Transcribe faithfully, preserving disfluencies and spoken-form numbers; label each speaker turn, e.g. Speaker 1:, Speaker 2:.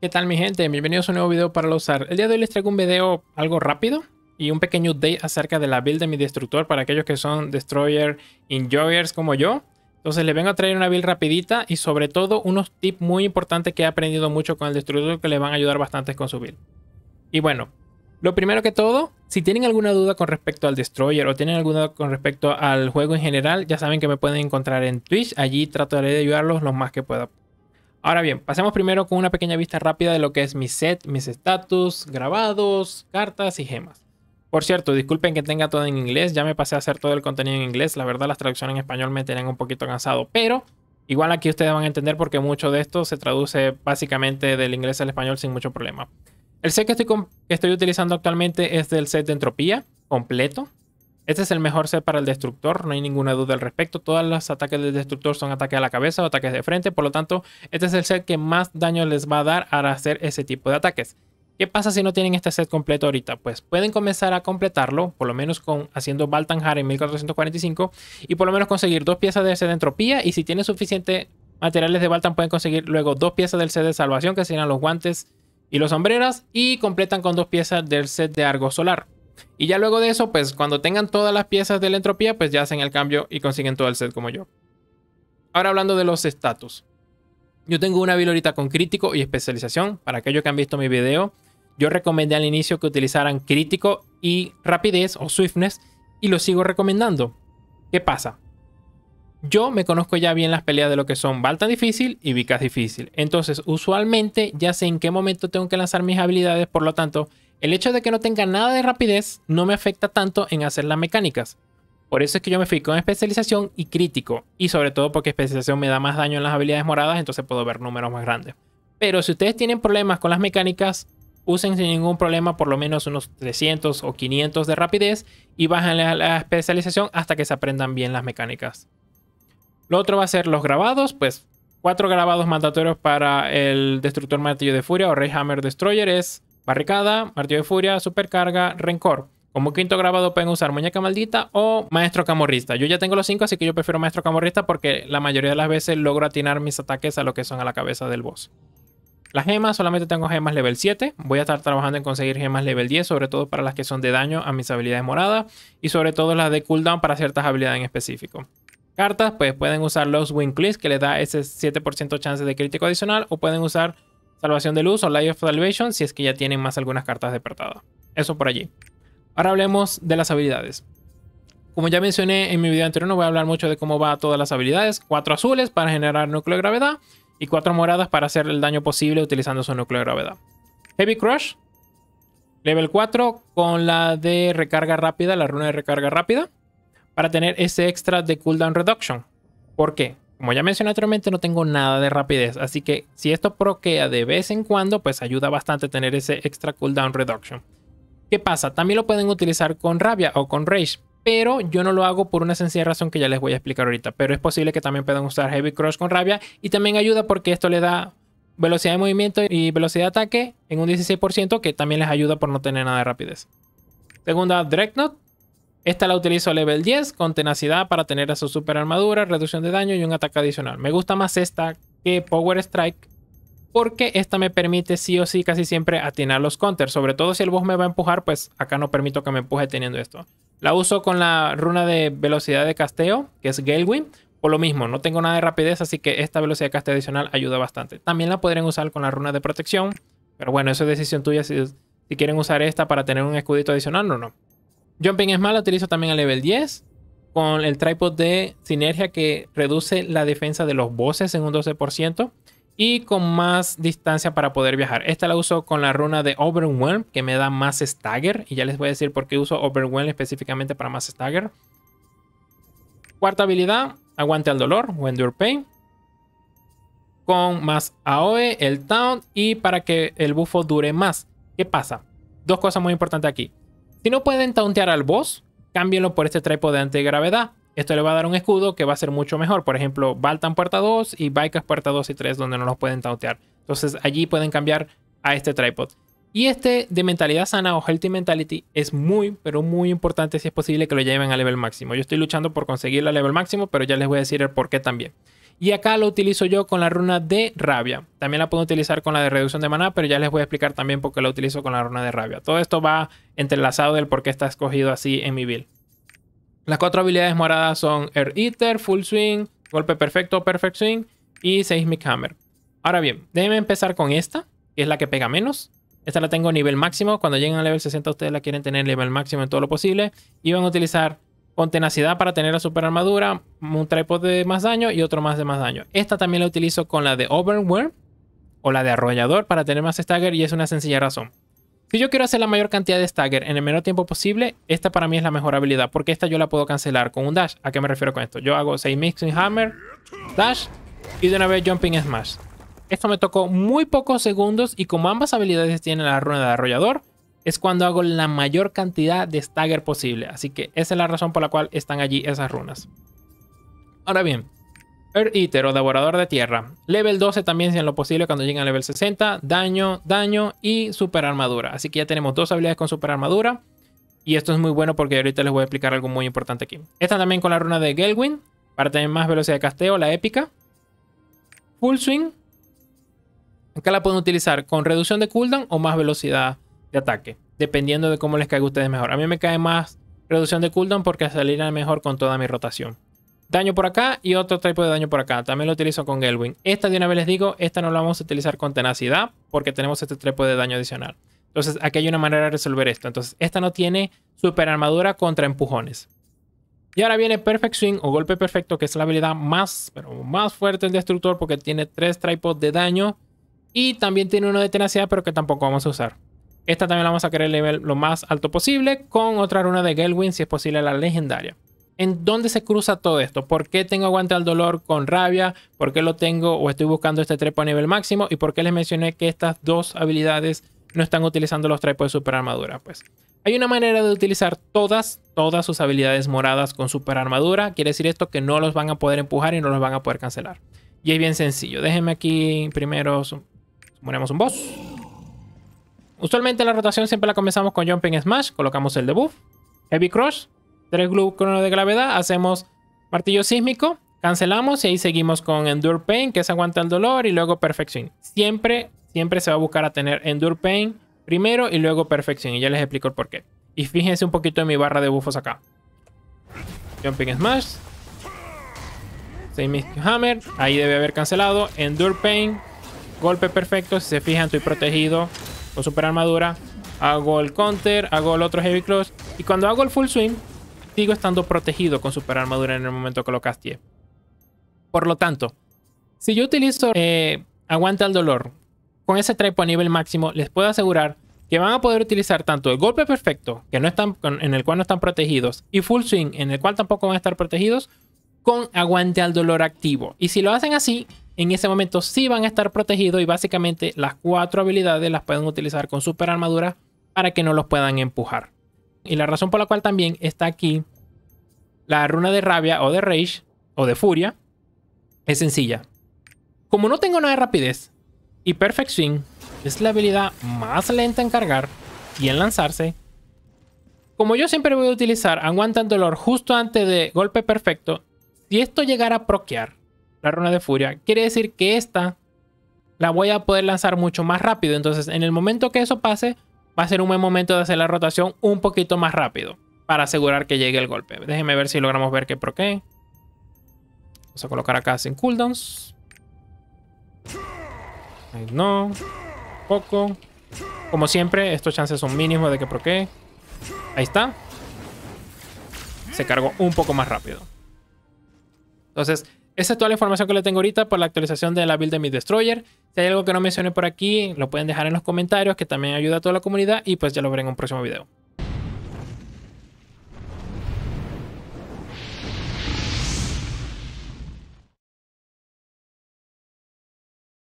Speaker 1: ¿Qué tal mi gente? Bienvenidos a un nuevo video para usar. El día de hoy les traigo un video algo rápido y un pequeño update acerca de la build de mi destructor para aquellos que son Destroyer Enjoyers como yo. Entonces les vengo a traer una build rapidita y sobre todo unos tips muy importantes que he aprendido mucho con el destructor que les van a ayudar bastante con su build. Y bueno, lo primero que todo, si tienen alguna duda con respecto al Destroyer o tienen alguna duda con respecto al juego en general, ya saben que me pueden encontrar en Twitch. Allí trataré de ayudarlos lo más que pueda. Ahora bien, pasemos primero con una pequeña vista rápida de lo que es mi set, mis status, grabados, cartas y gemas. Por cierto, disculpen que tenga todo en inglés, ya me pasé a hacer todo el contenido en inglés. La verdad las traducciones en español me tienen un poquito cansado, pero igual aquí ustedes van a entender porque mucho de esto se traduce básicamente del inglés al español sin mucho problema. El set que estoy, que estoy utilizando actualmente es del set de entropía completo. Este es el mejor set para el destructor, no hay ninguna duda al respecto. Todos los ataques del destructor son ataques a la cabeza o ataques de frente, por lo tanto, este es el set que más daño les va a dar al hacer ese tipo de ataques. ¿Qué pasa si no tienen este set completo ahorita? Pues pueden comenzar a completarlo, por lo menos con haciendo Baltanjar en mil cuatrocientos cuarenta y cinco y por lo menos conseguir dos piezas del set de entropía, y si tienen suficiente materiales de Baltan pueden conseguir luego dos piezas del set de salvación, que serían los guantes y los sombreras, y completan con dos piezas del set de Argo Solar. Y ya luego de eso, pues cuando tengan todas las piezas de la entropía, pues ya hacen el cambio y consiguen todo el set como yo. Ahora hablando de los status. Yo tengo una build ahorita con crítico y especialización. Para aquellos que han visto mi video, yo recomendé al inicio que utilizaran crítico y rapidez o swiftness, y lo sigo recomendando. ¿Qué pasa? Yo me conozco ya bien las peleas de lo que son Baltan difícil y Vicas difícil. Entonces, usualmente ya sé en qué momento tengo que lanzar mis habilidades, por lo tanto, el hecho de que no tenga nada de rapidez no me afecta tanto en hacer las mecánicas. Por eso es que yo me fui con especialización y crítico. Y sobre todo porque especialización me da más daño en las habilidades moradas, entonces puedo ver números más grandes. Pero si ustedes tienen problemas con las mecánicas, usen sin ningún problema por lo menos unos trescientos o quinientos de rapidez y bájenle a la especialización hasta que se aprendan bien las mecánicas. Lo otro va a ser los grabados, pues cuatro grabados mandatorios para el Destructor Martillo de Furia o Rey Hammer Destroyer es Barricada, Martillo de Furia, Supercarga, Rencor. Como quinto grabado pueden usar Muñeca Maldita o Maestro Camorrista. Yo ya tengo los cinco, así que yo prefiero Maestro Camorrista porque la mayoría de las veces logro atinar mis ataques a lo que son a la cabeza del boss. Las gemas, solamente tengo gemas level siete. Voy a estar trabajando en conseguir gemas level diez, sobre todo para las que son de daño a mis habilidades moradas y sobre todo las de cooldown para ciertas habilidades en específico. Cartas, pues pueden usar los Winclis, que les da ese siete por ciento chance de crítico adicional, o pueden usar Salvación de Luz o Light of Salvation si es que ya tienen más algunas cartas despertadas. Eso por allí. Ahora hablemos de las habilidades. Como ya mencioné en mi video anterior, no voy a hablar mucho de cómo va todas las habilidades. Cuatro azules para generar núcleo de gravedad y cuatro moradas para hacer el daño posible utilizando su núcleo de gravedad. Heavy Crush, level cuatro con la de recarga rápida, la runa de recarga rápida, para tener ese extra de cooldown reduction. ¿Por qué? Como ya mencioné anteriormente, no tengo nada de rapidez, así que si esto proquea de vez en cuando, pues ayuda bastante tener ese extra cooldown reduction. ¿Qué pasa? También lo pueden utilizar con rabia o con rage, pero yo no lo hago por una sencilla razón que ya les voy a explicar ahorita. Pero es posible que también puedan usar Heavy Crush con rabia, y también ayuda porque esto le da velocidad de movimiento y velocidad de ataque en un dieciséis por ciento, que también les ayuda por no tener nada de rapidez. Segunda, Dreadnought. Esta la utilizo a level diez con tenacidad para tener a su super armadura, reducción de daño y un ataque adicional. Me gusta más esta que Power Strike porque esta me permite sí o sí casi siempre atinar los counters. Sobre todo si el boss me va a empujar, pues acá no permito que me empuje teniendo esto. La uso con la runa de velocidad de casteo, que es Galewind. Por lo mismo, no tengo nada de rapidez, así que esta velocidad de casteo adicional ayuda bastante. También la podrían usar con la runa de protección, pero bueno, eso es decisión tuya si, si quieren usar esta para tener un escudito adicional o no. Jumping Smart la utilizo también a level diez con el tripod de sinergia que reduce la defensa de los bosses en un doce por ciento y con más distancia para poder viajar. Esta la uso con la runa de Overwhelm, que me da más stagger, y ya les voy a decir por qué uso Overwhelm específicamente para más stagger. Cuarta habilidad, Aguante al Dolor o Endure Pain, con más A O E, el Taunt, y para que el bufo dure más. ¿Qué pasa? Dos cosas muy importantes aquí. Si no pueden tauntear al boss, cámbienlo por este tripod de antigravedad. Esto le va a dar un escudo que va a ser mucho mejor. Por ejemplo, Baltan puerta dos y Vicas puerta dos y tres, donde no los pueden tauntear. Entonces allí pueden cambiar a este tripod. Y este de mentalidad sana o Healthy Mentality es muy, pero muy importante si es posible que lo lleven a level máximo. Yo estoy luchando por conseguir la level máximo, pero ya les voy a decir el por qué también. Y acá lo utilizo yo con la runa de rabia. También la puedo utilizar con la de reducción de maná, pero ya les voy a explicar también por qué la utilizo con la runa de rabia. Todo esto va entrelazado del por qué está escogido así en mi build. Las cuatro habilidades moradas son Earth Eater, Full Swing, Golpe Perfecto, Perfect Swing y Seismic Hammer. Ahora bien, déjenme empezar con esta, que es la que pega menos. Esta la tengo a nivel máximo. Cuando lleguen a level sesenta ustedes la quieren tener a nivel máximo en todo lo posible. Y van a utilizar con tenacidad para tener la super armadura, un tripod de más daño y otro más de más daño. Esta también la utilizo con la de Overwhelm o la de Arrollador para tener más stagger, y es una sencilla razón. Si yo quiero hacer la mayor cantidad de stagger en el menor tiempo posible, esta para mí es la mejor habilidad, porque esta yo la puedo cancelar con un dash. ¿A qué me refiero con esto? Yo hago seis Mixing Hammer, dash y de una vez Jumping Smash. Esto me tocó muy pocos segundos, y como ambas habilidades tienen la runa de Arrollador, es cuando hago la mayor cantidad de stagger posible. Así que esa es la razón por la cual están allí esas runas. Ahora bien, Earth Eater o Devorador de Tierra. Level doce también, si en lo posible, cuando lleguen a level sesenta. Daño, daño y super armadura. Así que ya tenemos dos habilidades con super armadura. Y esto es muy bueno porque ahorita les voy a explicar algo muy importante aquí. Esta también con la runa de Gelwin, para tener más velocidad de casteo, la épica. Full Swing. Acá la pueden utilizar con reducción de cooldown o más velocidad de ataque, dependiendo de cómo les caiga a ustedes mejor. A mí me cae más reducción de cooldown porque saliera mejor con toda mi rotación. Daño por acá y otro tipo de daño por acá. También lo utilizo con Gelwin. Esta, de una vez les digo, esta no la vamos a utilizar con tenacidad porque tenemos este tipo de daño adicional. Entonces aquí hay una manera de resolver esto. Entonces esta no tiene super armadura contra empujones. Y ahora viene Perfect Swing o Golpe Perfecto, que es la habilidad más, pero más fuerte del destructor porque tiene tres tripods de daño y también tiene uno de tenacidad, pero que tampoco vamos a usar. Esta también la vamos a querer level lo más alto posible con otra runa de Gelwin, si es posible la legendaria. ¿En dónde se cruza todo esto? ¿Por qué tengo aguante al dolor con rabia? ¿Por qué lo tengo o estoy buscando este trepo a nivel máximo? ¿Y por qué les mencioné que estas dos habilidades no están utilizando los trepos de super armadura? Pues hay una manera de utilizar todas, todas sus habilidades moradas con super armadura. Quiere decir esto que no los van a poder empujar y no los van a poder cancelar. Y es bien sencillo. Déjenme aquí primero ponemos un boss. Usualmente la rotación siempre la comenzamos con Jumping Smash. Colocamos el debuff. Heavy Crush. tres Glucono de gravedad. Hacemos Martillo Sísmico. Cancelamos y ahí seguimos con Endure Pain, que es aguanta el dolor, y luego Perfect Swing. Siempre, siempre se va a buscar a tener Endure Pain primero y luego Perfect Swing. Y ya les explico el por qué. Y fíjense un poquito en mi barra de buffos acá. Jumping Smash. seis Hammer. Ahí debe haber cancelado. Endure Pain. Golpe perfecto. Si se fijan, estoy protegido con super armadura. Hago el counter, hago el otro Heavy Crush. Y cuando hago el Full Swing, sigo estando protegido con super armadura en el momento que lo casteé. Por lo tanto, si yo utilizo eh, aguante al dolor con ese trepo a nivel máximo, les puedo asegurar que van a poder utilizar tanto el golpe perfecto, que no están, en el cual no están protegidos, y Full Swing, en el cual tampoco van a estar protegidos, con aguante al dolor activo. Y si lo hacen así, en ese momento sí van a estar protegidos, y básicamente las cuatro habilidades las pueden utilizar con super armadura para que no los puedan empujar. Y la razón por la cual también está aquí la runa de rabia o de rage o de furia es sencilla. Como no tengo nada de rapidez y Perfect Swing es la habilidad más lenta en cargar y en lanzarse, como yo siempre voy a utilizar aguanta el dolor justo antes de golpe perfecto, si esto llegara a proquear la runa de furia, quiere decir que esta la voy a poder lanzar mucho más rápido. Entonces en el momento que eso pase, va a ser un buen momento de hacer la rotación un poquito más rápido para asegurar que llegue el golpe. Déjenme ver si logramos ver que proquee. Vamos a colocar acá sin cooldowns. Ahí no. Poco. Como siempre, estos chances son mínimos de que proquee. Ahí está. Se cargó un poco más rápido. Entonces, esa es toda la información que le tengo ahorita por la actualización de la build de mi Destroyer. Si hay algo que no mencioné por aquí, lo pueden dejar en los comentarios, que también ayuda a toda la comunidad. Y pues ya lo veré en un próximo video.